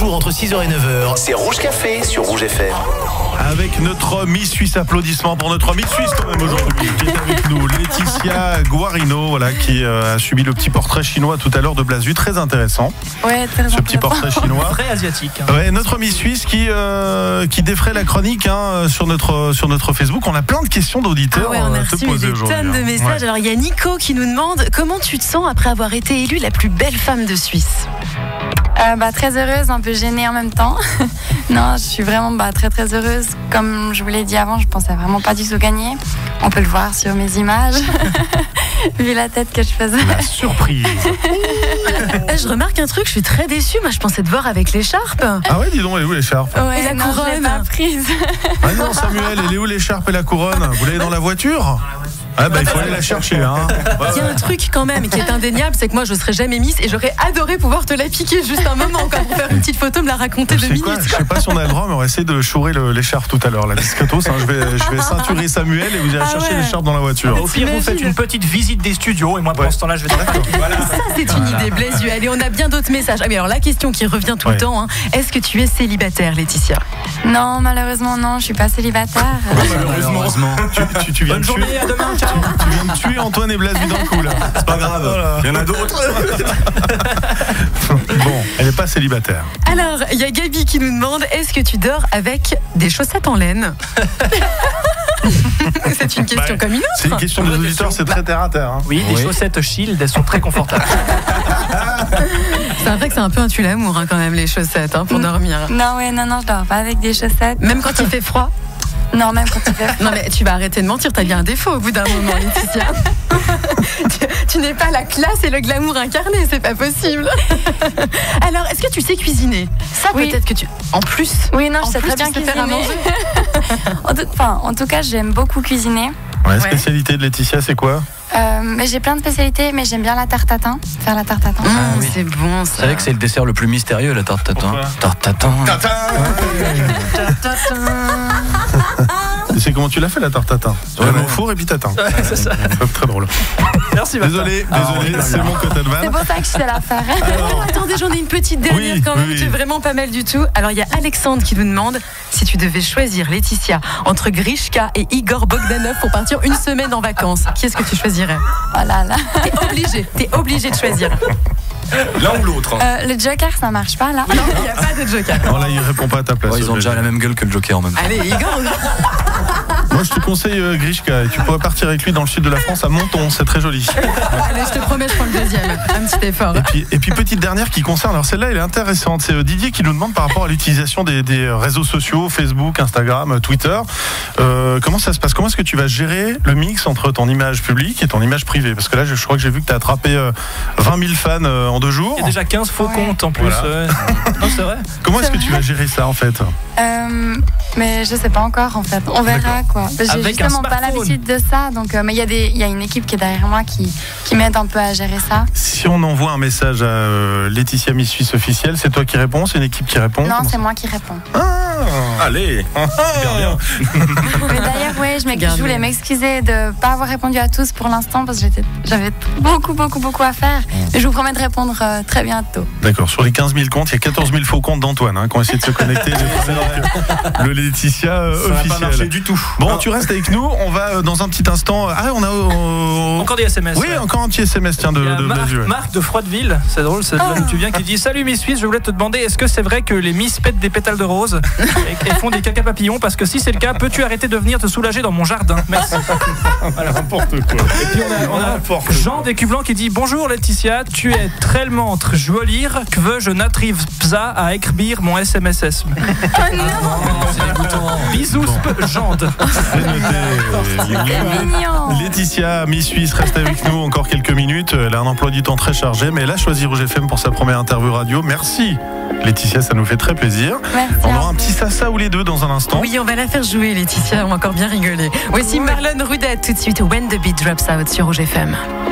jours entre 6h et 9h, c'est Rouge Café sur Rouge FM. Avec notre Miss Suisse, applaudissements pour notre Miss Suisse quand même aujourd'hui, qui est avec nous, Laetitia Guarino, voilà, qui a subi le petit portrait chinois tout à l'heure de Blasu, très intéressant. Ouais, très ce petit portrait chinois. Très asiatique. Ouais, notre Miss Suisse qui défraie la chronique sur notre Facebook. On a plein de questions d'auditeurs on a à te reçu poser des aujourd'hui. tonnes de messages. Ouais. Alors il y a Nico qui nous demande comment tu te sens après avoir été élue la plus belle femme de Suisse. Très heureuse, un peu gênée en même temps. Non, je suis vraiment très très heureuse. Comme je vous l'ai dit avant, je pensais vraiment pas du tout gagner. On peut le voir sur mes images, vu la tête que je faisais. La surprise. Je remarque un truc, je suis très déçue. Moi, je pensais te voir avec l'écharpe. Ah ouais, dis donc, elle est où l'écharpe? Ouais, Et la non, je l'ai couronne pas prise. Ah non, Samuel, elle est où l'écharpe et la couronne? Vous l'avez dans la voiture? Ah il faut aller la chercher. Hein. Il y a un truc quand même qui est indéniable, c'est que moi, je serais jamais Miss et j'aurais adoré pouvoir te la piquer juste un moment, pour faire une petite photo, me la raconter 2 minutes. Je sais pas si on a le droit, mais on va essayer de chourer l'écharpe tout à l'heure, la discretos. Je vais ceinturer Samuel et vous irez chercher l'écharpe dans la voiture. Au pire, vous faites une petite visite des studios et moi, pendant ce temps-là, je vais Voilà. Ça, c'est une idée, Blaise. Allez, on a bien d'autres messages. Ah, mais alors, la question qui revient tout le temps, est-ce que tu es célibataire, Laetitia? Non, malheureusement, non, je suis pas célibataire. malheureusement. Tu viens Bonne de tuer. journée, à demain, ciao. Tu viens de tuer Antoine et Blasu d'un coup, là. C'est pas grave, Voilà. il y en a d'autres. Bon, elle n'est pas célibataire. Alors, il y a Gabi qui nous demande, est-ce que tu dors avec des chaussettes en laine? C'est une question comme une autre. C'est une question des auditeurs, c'est très terre à terre. Hein. Oui, des chaussettes Shield, elles sont très confortables. C'est vrai que c'est un peu un tue-l'amour quand même, les chaussettes, pour dormir. Non, je dors pas avec des chaussettes. Même quand il fait froid? Non, même quand il fait froid. Non mais tu vas arrêter de mentir, t'as bien un défaut au bout d'un moment, Laetitia. tu n'es pas la classe et le glamour incarné, c'est pas possible. Alors, est-ce que tu sais cuisiner? Ça, Oui. peut-être que tu... En plus? Oui, non, je sais En plus, très bien tu sais faire à cuisiner. En tout cas, j'aime beaucoup cuisiner. Ouais, la spécialité de Laetitia, c'est quoi? Mais j'ai plein de spécialités, mais j'aime bien la tarte tatin. Faire la tarte tatin. Oui. C'est bon ça. C'est vrai que c'est le dessert le plus mystérieux, la tarte tatin. Pourquoi? Tarte tatin. C'est comment tu l'as fait, la tarte tatin? Tu l'as mis au four et puis tatin. C'est ça. Très drôle. Merci, Vincent. Désolé, c'est mon côté de C'est vanne. pour ça que je sais la faire. Oh, attendez, j'en ai une petite dernière Oui, quand même, oui. qui est vraiment pas mal du tout. Alors, il y a Alexandre qui nous demande si tu devais choisir, Laetitia, entre Grishka et Igor Bogdanov pour partir une semaine en vacances. Qui est-ce que tu choisirais? Oh là là. T'es obligé de choisir. L'un ou l'autre. Le Joker, ça marche pas là. Non, il n'y a pas de joker. Non, là, il répond pas à ta place. Ouais, ils ont déjà la même gueule que le Joker en même temps. Allez, Igor. Moi, je te conseille Grishka. Tu pourrais partir avec lui dans le sud de la France, à Menton. C'est très joli. Allez, je te promets, je prends le deuxième. Un petit effort. Et puis petite dernière qui concerne, alors celle-là elle est intéressante, c'est Didier qui nous demande par rapport à l'utilisation des réseaux sociaux, Facebook, Instagram, Twitter, comment ça se passe? Comment est-ce que tu vas gérer le mix entre ton image publique et ton image privée? Parce que là je crois que j'ai vu que tu as attrapé 20 000 fans en 2 jours. Il y a déjà 15 faux comptes en plus. Voilà. Non, c'est vrai. Comment est-ce que tu vas gérer ça en fait? Mais je sais pas encore en fait. On verra quoi. J'ai Avec un justement pas smartphone. l'habitude de ça. Donc, mais il y a une équipe qui est derrière moi qui m'aide un peu à gérer ça. Si on envoie un message à Laetitia Miss Suisse officielle, c'est toi qui réponds? C'est une équipe qui répond? Non, c'est moi qui réponds. Allez, super bien. Mais d'ailleurs, je voulais m'excuser de pas avoir répondu à tous pour l'instant parce que j'avais beaucoup à faire. Mais je vous promets de répondre très bientôt. D'accord, sur les 15 000 comptes, il y a 14 000 faux comptes d'Antoine qui ont essayé de se connecter. Le Laetitia Ça n'a officiel. pas marché du tout. Bon, tu restes avec nous. On va dans un petit instant. Ah, on a Encore des SMS. oui, encore un petit SMS tiens Il y a de Blasu. Marc de Froideville, c'est drôle, c'est de là où tu viens, qui dit: Salut Miss Suisse, je voulais te demander, est-ce que c'est vrai que les Miss pètent des pétales de rose et font des caca papillons? Parce que si c'est le cas, peux-tu arrêter de venir te soulager dans mon jardin? Merci. Voilà, n'importe quoi. Et puis on a Jean Descublan qui dit: Bonjour Laetitia, tu es tellement jolie que je n'arrive pas à écrire mon SMSS. Oh non, C'est dégoûtant. Bisous, Jande. C'est noté. mignon. Laetitia, Miss Suisse, reste avec nous encore quelques minutes. Elle a un emploi du temps très chargé, mais elle a choisi Rouge FM pour sa première interview radio. Merci Laetitia, ça nous fait très plaisir. Merci. On aura un petit sasa ou les deux dans un instant. Oui, on va la faire jouer, Laetitia. On va encore bien rigoler. Voici Marlon Rudet tout de suite. When the beat drops out sur Rouge FM.